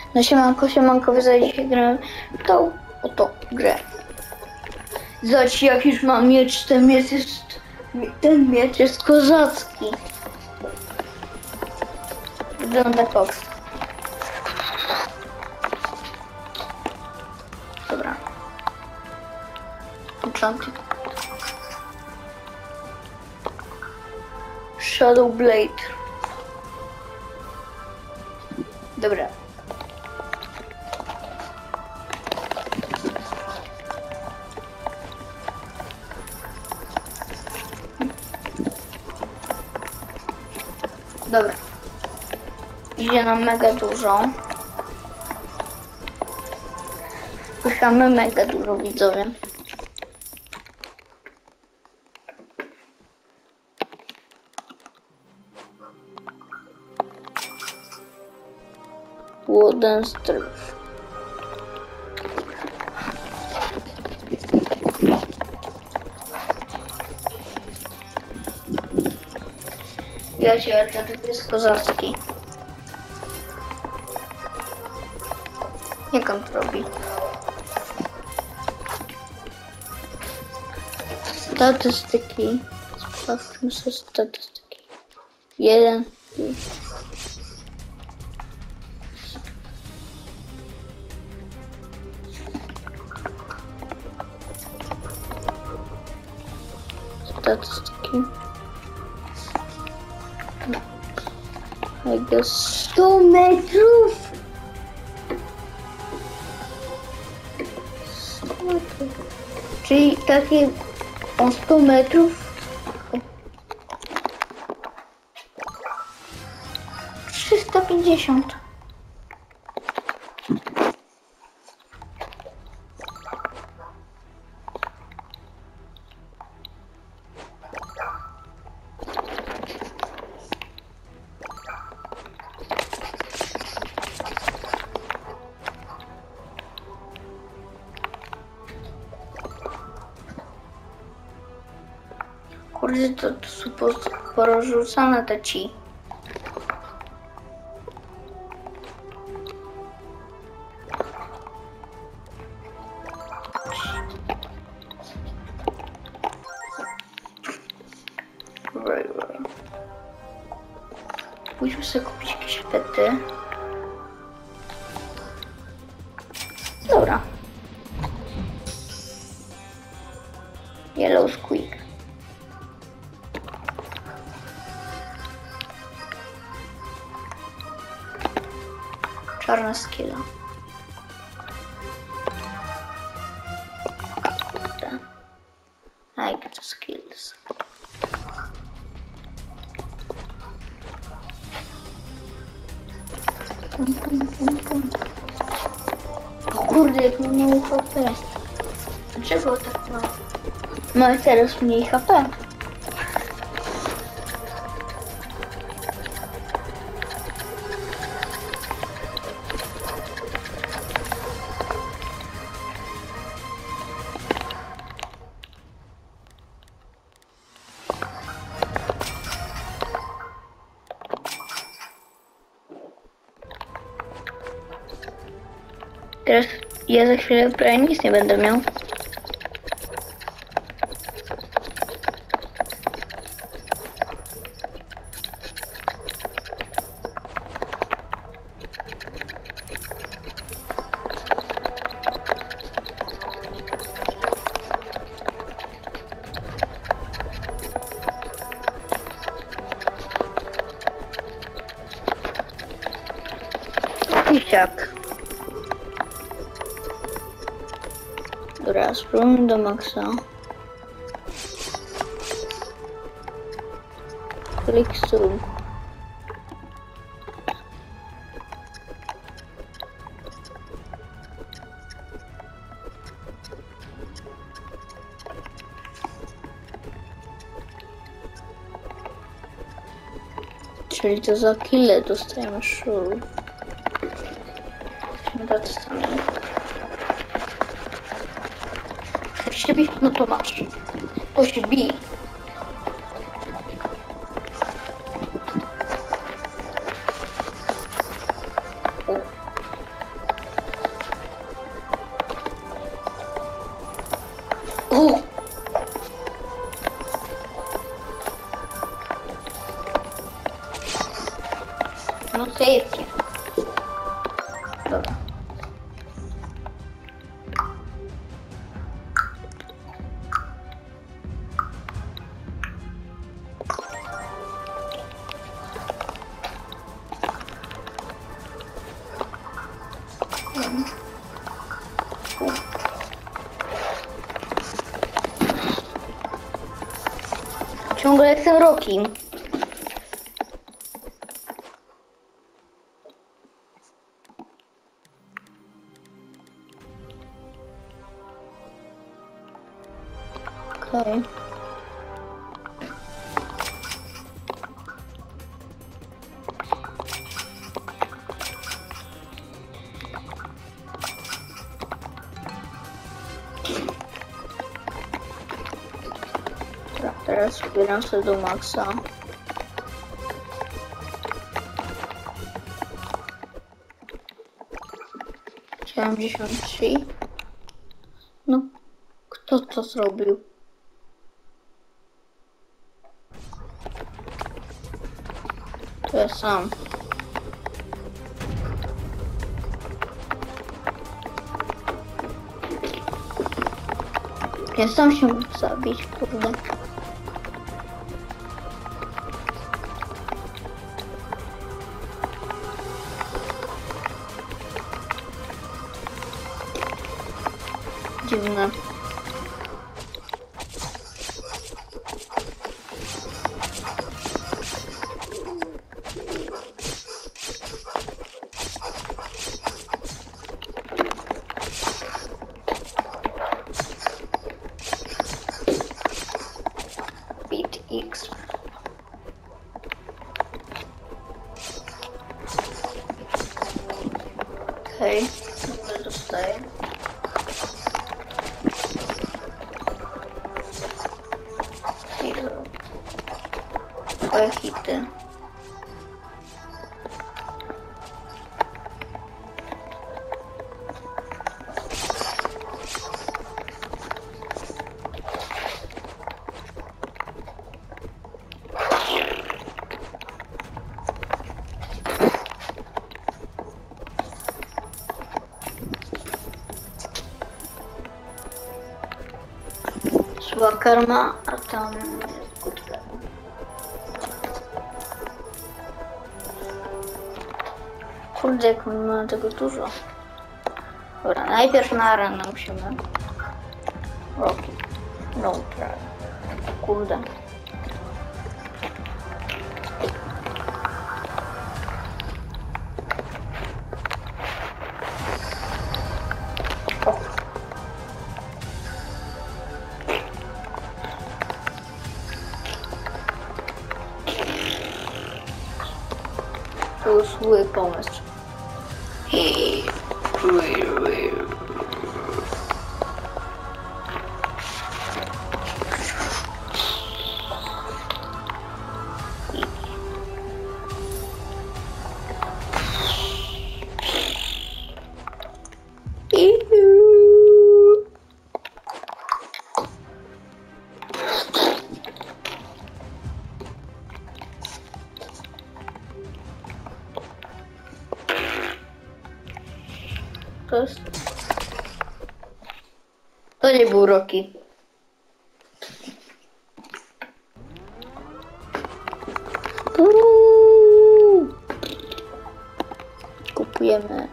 No siemanko, wy za dzisiaj grałem w tą oto grę. Zobaczcie, jak już mam miecz, ten miecz jest kozacki. Wygląda koks. Dobra. Enchanted. Shadow Blade. Dobra. Dobra. Idzie nam mega dużo. Puszczamy mega dużo, widzowie. Wooden Strip. Ja się to jest kozacki. Jak on to robi? Statystyki. Sprawdźmy sobie statystyki. 1. Statystyki. Jak jest 100 metrów. 100 metrów. Czyli takie 100 metrów. 350. Kurde, to są porozrzucane te ci. Musimy sobie kupić jakieś pety. Dobra. Yellow Squeak. Czarna skilla. Like the skills. O kurde, jak mam mało HP. Dlaczego tak mało? Mamy teraz mniej HP. Teraz ja za chwilę prawie nic nie będę miał. Pisiak. Dobra, spróbujmy do maksa. Click zoom. Czyli to za kile dostajemy szurów. Się bij, no to masz. To się bij. Dobra. Ciągle jestem Rocky. Okej. Dobra, teraz zbieram sobie do maksa. Chciałem 93. No, kto to zrobił? To ja sam. Ja sam się mógł zabić, kurde. Dziwne. Bit X. Okej, okay. Dostaję. Twoje hity. Zła karma, a tam jest good karma. Kurde, jak my mamy tego dużo. Dobra, najpierw na arenę musimy. Rocky. No try. Kurde. To był zły pomysł. To nie był Rocky. Kupujemy.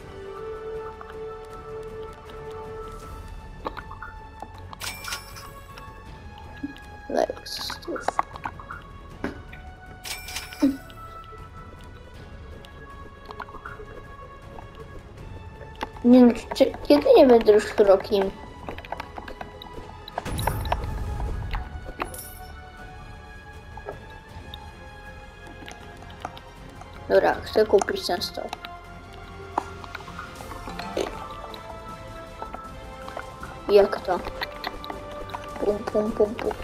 Lexus. Nie wiem, kiedy nie będę już Rockiem. Dobra, chcę kupić ten stok. Jak to? Pum, pum, pum, pum.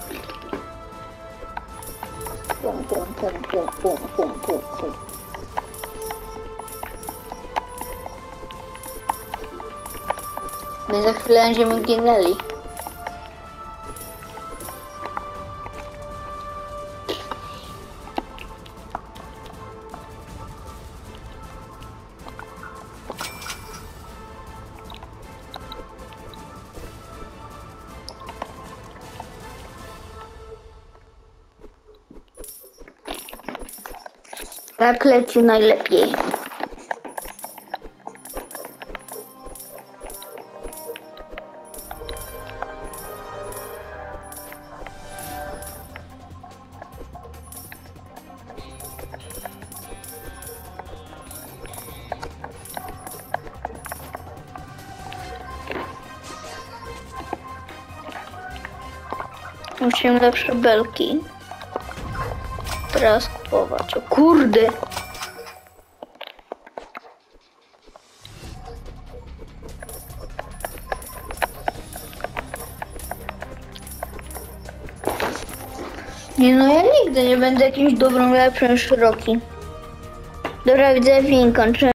Pum, pum, pum, pum, pum, pum, pum, pum. My za chwilę będziemy ginęli. Tak leci najlepiej. Musimy lepsze belki. Teraz kupować. O kurde! Nie no, ja nigdy nie będę jakimś dobrym, lepszym, szerokim. Dobra, widzę, film kończymy.